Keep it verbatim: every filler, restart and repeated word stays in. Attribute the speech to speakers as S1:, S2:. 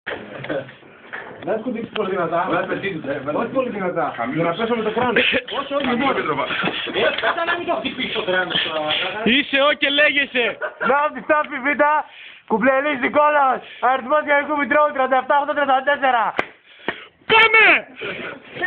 S1: Να σκουτίξεις πολύ δυνατά. Όχι πολύ δυνατά. Για να πέσω με το κράνος. Όχι, όχι, μόνο. Κάτσα να μην το χτυπήσω το κράνος.
S2: Είσαι ο και λέγεσαι.
S1: Να τη στάφη β' κουμπλελής Νικόλαος. Αριθμός Γεωργικού Μητρώου τριάντα επτά ογδόντα τριάντα τέσσερα.
S2: Πάμε!